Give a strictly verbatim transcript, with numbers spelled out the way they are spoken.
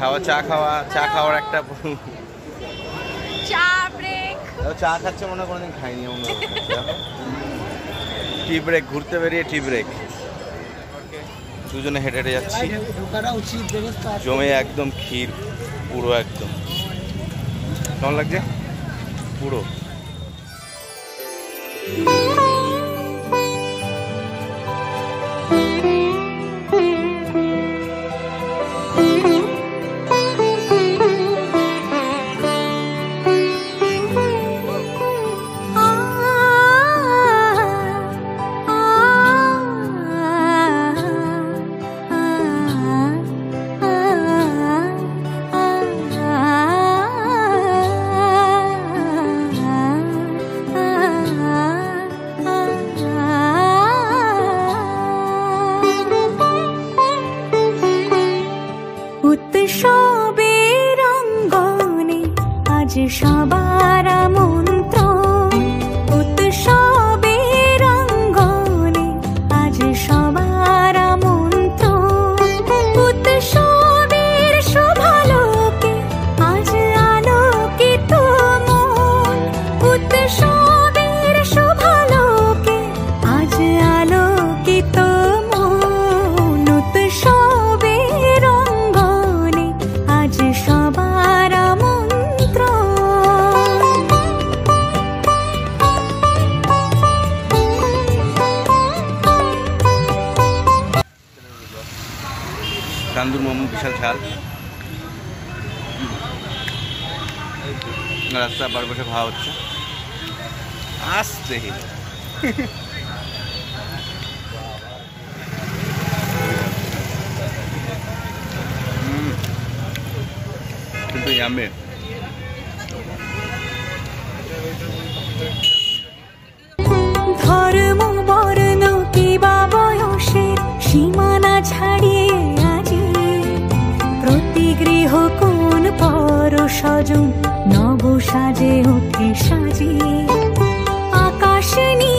আবার চা খাওয়া, চা খাওয়ার একটা চা ব্রেক। চা খাচ্ছে মনে হয় কোনোদিন খাইনি অন্য। টি ব্রেক, ঘুরতে বেরিয়ে টি ব্রেক। দুজনে হেঁটে হেঁটে যাচ্ছি, জমে একদম ক্ষীর পুরো একদম। কেমন লাগছে পুরো? সবার আমন্ত্রণ উৎসবের অঙ্গনে, আজ সবার আমন্ত্রণ উৎসবের শোভালোকে, আজ আলোকিত মন উৎসবের শোভালোকে, আজ আলোকিত মন উৎসবের অঙ্গনে, আজ সবার তান্দুর মোমো বিশাল ঝাল। রাস্তা বার বসে খাওয়া হচ্ছে আসছে কিন্তু ইয়ামে। ধর্ম বর্ণ কিবা বয়সের সীমানা ছাড়িয়ে আজি প্রতি গৃহ কোন পর স্বজন নব সাজে ওঠে সাজিয়ে। আকাশ